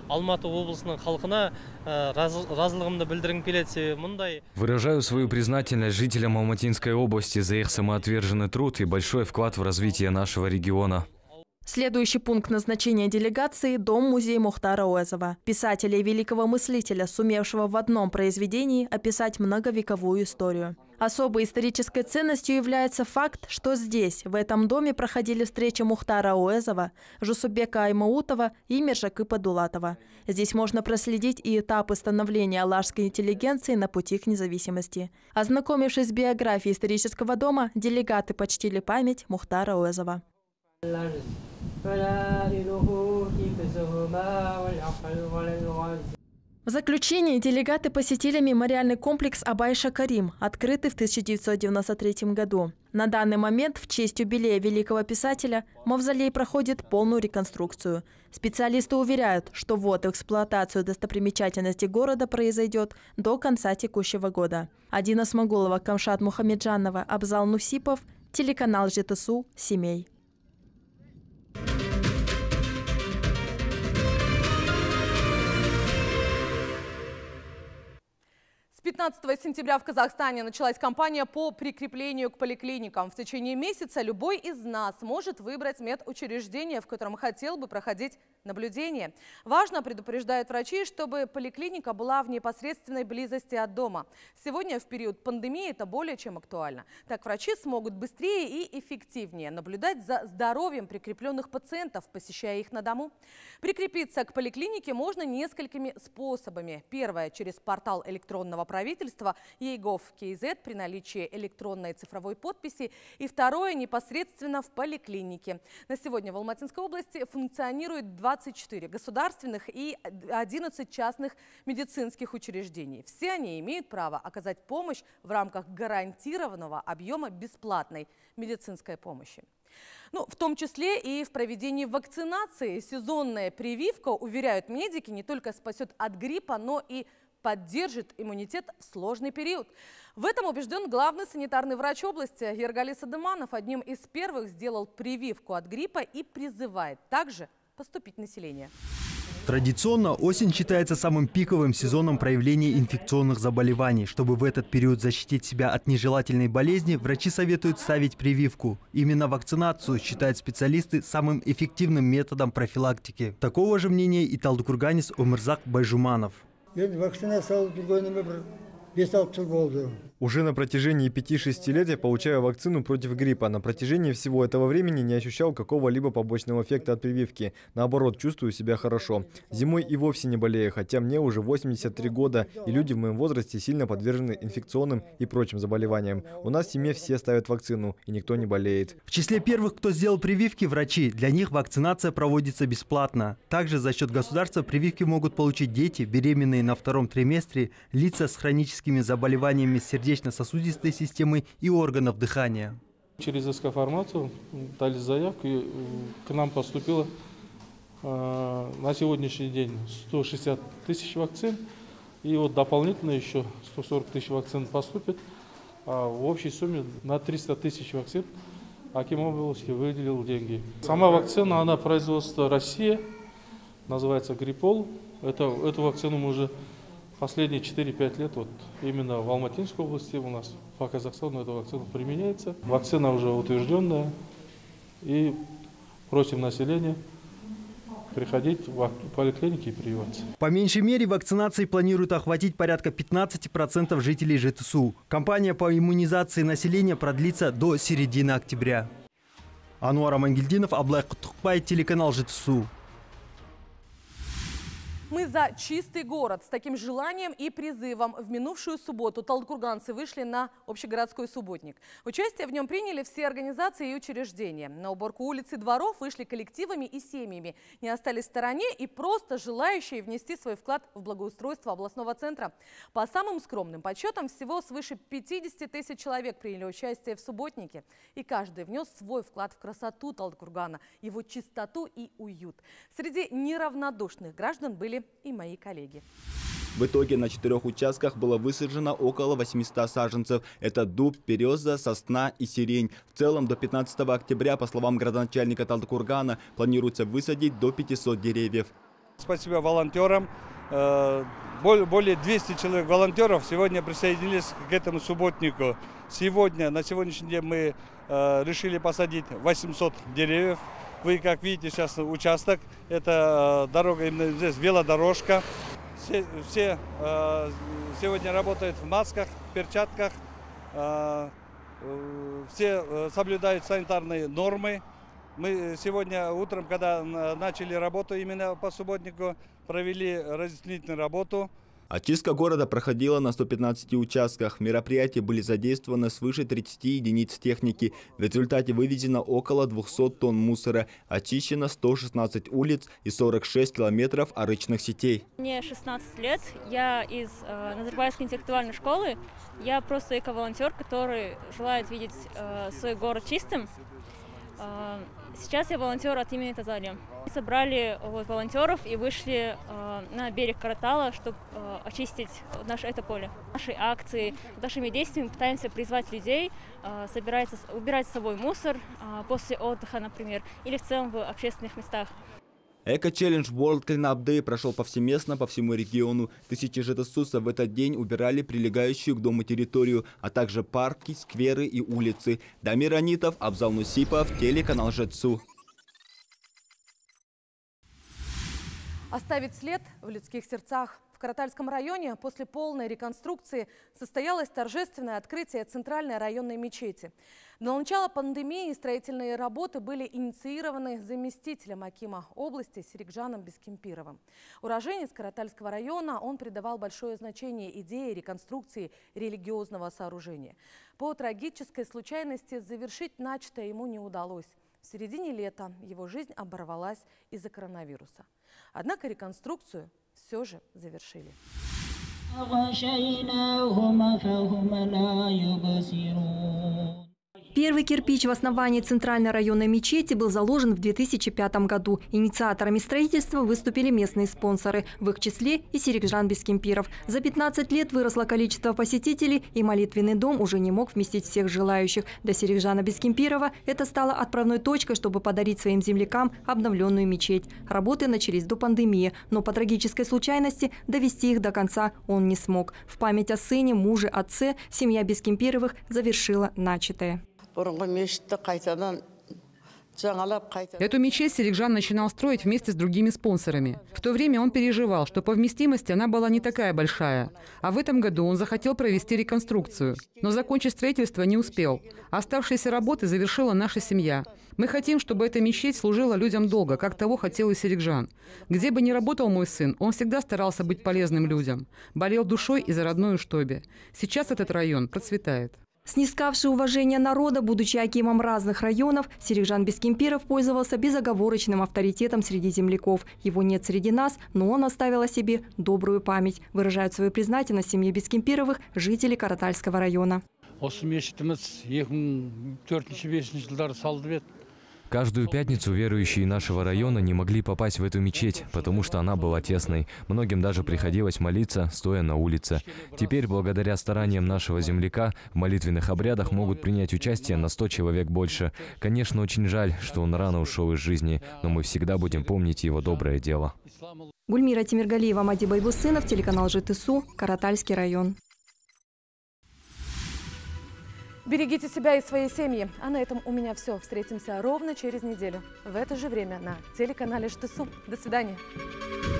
Выражаю свою признательность жителям Алматинской области за их самоотверженный труд и большой вклад в развитие нашего региона. Следующий пункт назначения делегации – дом-музей Мухтара Ауэзова, писателя и великого мыслителя, сумевшего в одном произведении описать многовековую историю. Особой исторической ценностью является факт, что здесь, в этом доме, проходили встречи Мухтара Ауэзова, Жусубека Аймаутова и Миржакыпа Дулатова. Здесь можно проследить и этапы становления алашской интеллигенции на пути к независимости. Ознакомившись с биографией исторического дома, делегаты почтили память Мухтара Ауэзова. В заключение делегаты посетили мемориальный комплекс Абай-Шакарим, открытый в 1993 году. На данный момент в честь юбилея великого писателя мавзолей проходит полную реконструкцию. Специалисты уверяют, что ввод в эксплуатацию достопримечательностей города произойдет до конца текущего года. Адина Смагулова, Камшат Мухамеджанова, Абзал Нусипов, телеканал ЖТСУ, Семей. С 15 сентября в Казахстане началась кампания по прикреплению к поликлиникам. В течение месяца любой из нас может выбрать медучреждение, в котором хотел бы проходить наблюдение. Важно, предупреждают врачи, чтобы поликлиника была в непосредственной близости от дома. Сегодня, в период пандемии, это более чем актуально. Так врачи смогут быстрее и эффективнее наблюдать за здоровьем прикрепленных пациентов, посещая их на дому. Прикрепиться к поликлинике можно несколькими способами. Первое – через портал электронного правительства e-gov.kz при наличии электронной цифровой подписи. И второе – непосредственно в поликлинике. На сегодня в Алматинской области функционирует 24 государственных и 11 частных медицинских учреждений. Все они имеют право оказать помощь в рамках гарантированного объема бесплатной медицинской помощи. В том числе и в проведении вакцинации. Сезонная прививка, уверяют медики, не только спасет от гриппа, но и поддержит иммунитет в сложный период. В этом убежден главный санитарный врач области Ергалис Адыманов. Одним из первых сделал прививку от гриппа и призывает также поступить население. Традиционно осень считается самым пиковым сезоном проявления инфекционных заболеваний. Чтобы в этот период защитить себя от нежелательной болезни, врачи советуют ставить прививку. Именно вакцинацию считают специалисты самым эффективным методом профилактики. Такого же мнения и талдыкурганец Умырзак Байжуманов. Уже на протяжении 5-6 лет я получаю вакцину против гриппа. На протяжении всего этого времени не ощущал какого-либо побочного эффекта от прививки. Наоборот, чувствую себя хорошо. Зимой и вовсе не болею, хотя мне уже 83 года, и люди в моем возрасте сильно подвержены инфекционным и прочим заболеваниям. У нас в семье все ставят вакцину, и никто не болеет. В числе первых, кто сделал прививки, врачи. Для них вакцинация проводится бесплатно. Также за счет государства прививки могут получить дети, беременные на втором триместре, лица с хроническими заболеваниями сердечно-сосудистой системы и органов дыхания. Через СК-формацию дали заявку, и к нам поступило на сегодняшний день 160 тысяч вакцин. И вот дополнительно еще 140 тысяч вакцин поступит. А в общей сумме на 300 тысяч вакцин Аким области выделил деньги. Сама вакцина, она производство Россия, называется Гриппол. Эту вакцину мы уже последние 4-5 лет вот именно в Алматинской области у нас по Казахстану эта вакцина применяется. Вакцина уже утвержденная, и просим населения приходить в поликлиники и прививаться. По меньшей мере вакцинацией планируют охватить порядка 15% жителей ЖТСУ. Кампания по иммунизации населения продлится до середины октября. Ануар Амангельдинов, Аблай Кутукбай, телеканал ЖТСУ. Мы за чистый город. С таким желанием и призывом в минувшую субботу талдыкурганцы вышли на общегородской субботник. Участие в нем приняли все организации и учреждения. На уборку улиц и дворов вышли коллективами и семьями. Не остались в стороне и просто желающие внести свой вклад в благоустройство областного центра. По самым скромным подсчетам, всего свыше 50 тысяч человек приняли участие в субботнике. И каждый внес свой вклад в красоту Талдыкургана, его чистоту и уют. Среди неравнодушных граждан были и мои коллеги. В итоге на 4 участках было высажено около 800 саженцев. Это дуб, береза, сосна и сирень. В целом до 15 октября, по словам градоначальника Талдыкургана, планируется высадить до 500 деревьев. Спасибо волонтерам. Более 200 человек волонтеров сегодня присоединились к этому субботнику. На сегодняшний день мы решили посадить 800 деревьев. Вы, как видите, сейчас участок, это дорога, именно здесь велодорожка. Все сегодня работают в масках, перчатках, все соблюдают санитарные нормы. Мы сегодня утром, когда начали работу именно по субботнику, провели разъяснительную работу. Очистка города проходила на 115 участках. В мероприятии были задействованы свыше 30 единиц техники. В результате вывезено около 200 тонн мусора. Очищено 116 улиц и 46 километров арычных сетей. Мне 16 лет. Я из Назарбаевской интеллектуальной школы. Я просто эко-волонтер, который желает видеть свой город чистым. Сейчас я волонтер от имени Тазали. Мы собрали волонтеров и вышли на берег Каратала, чтобы очистить это поле. Нашей акции, нашими действиями пытаемся призвать людей убирать с собой мусор после отдыха, например, или в целом в общественных местах. Эко-челлендж World Cleanup Day прошел повсеместно по всему региону. Тысячи житосусов в этот день убирали прилегающую к дому территорию, а также парки, скверы и улицы. Дамир Анитов, Абзал Нусипов, телеканал ЖТСУ. Оставить след в людских сердцах. В Каратальском районе после полной реконструкции состоялось торжественное открытие центральной районной мечети. До начала пандемии строительные работы были инициированы заместителем акима области Серикжаном Бескемпировым. Уроженец Каратальского района, он придавал большое значение идее реконструкции религиозного сооружения. По трагической случайности завершить начатое ему не удалось. В середине лета его жизнь оборвалась из-за коронавируса. Однако реконструкцию все же завершили. Первый кирпич в основании центральной районной мечети был заложен в 2005 году. Инициаторами строительства выступили местные спонсоры, в их числе и Серикжан Бескемпиров. За 15 лет выросло количество посетителей, и молитвенный дом уже не мог вместить всех желающих. Для Серикжана Бескемпирова это стало отправной точкой, чтобы подарить своим землякам обновленную мечеть. Работы начались до пандемии, но по трагической случайности довести их до конца он не смог. В память о сыне, муже, отце семья Бескемпировых завершила начатое. Эту мечеть Серикжан начинал строить вместе с другими спонсорами. В то время он переживал, что по вместимости она была не такая большая. А в этом году он захотел провести реконструкцию. Но закончить строительство не успел. Оставшиеся работы завершила наша семья. Мы хотим, чтобы эта мечеть служила людям долго, как того хотел и Серикжан. Где бы ни работал мой сын, он всегда старался быть полезным людям. Болел душой и за родной Уштобе. Сейчас этот район процветает. Снискавший уважение народа, будучи акимом разных районов, Серикжан Бескемпиров пользовался безоговорочным авторитетом среди земляков. Его нет среди нас, но он оставил о себе добрую память. Выражают свою признательность семье Бескемпировых жители Каратальского района. Каждую пятницу верующие нашего района не могли попасть в эту мечеть, потому что она была тесной. Многим даже приходилось молиться, стоя на улице. Теперь, благодаря стараниям нашего земляка, в молитвенных обрядах могут принять участие на 100 человек больше. Конечно, очень жаль, что он рано ушел из жизни, но мы всегда будем помнить его доброе дело. Гульмира Тимиргалиева, Мади Байбусынов, телеканал ЖТСУ, Каратальский район. Берегите себя и свои семьи. А на этом у меня все. Встретимся ровно через неделю. В это же время на телеканале ЖТСУ. До свидания.